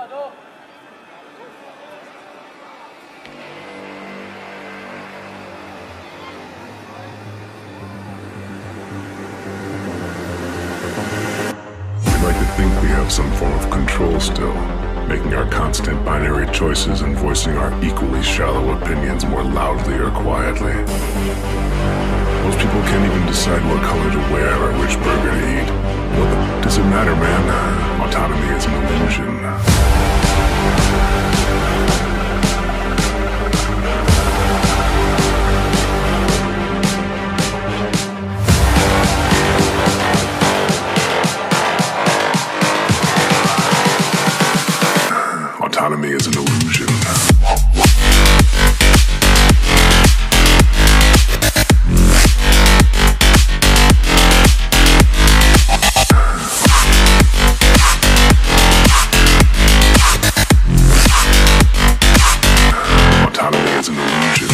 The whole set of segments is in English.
like to think we have some form of control still, making our constant binary choices and voicing our equally shallow opinions more loudly or quietly. Most people can't even decide what color to wear or which burger to eat. What does it matter, man? Autonomy is an illusion. Autonomy is an illusion. Autonomy is an illusion.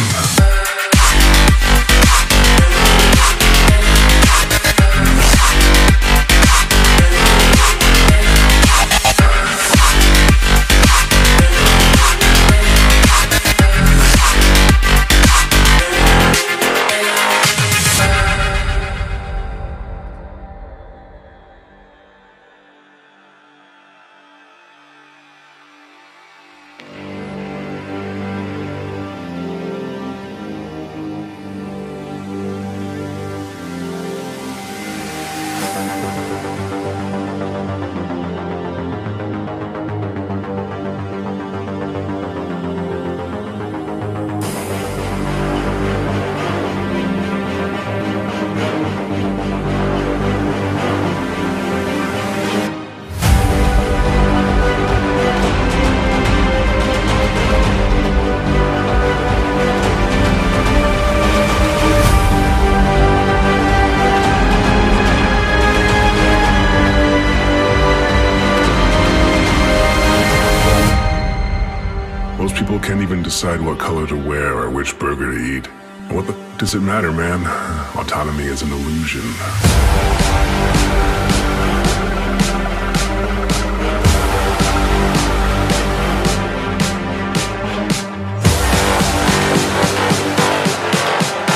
Most people can't even decide what color to wear or which burger to eat. What does it matter, man? Autonomy is an illusion.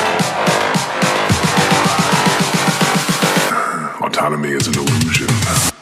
Autonomy is an illusion.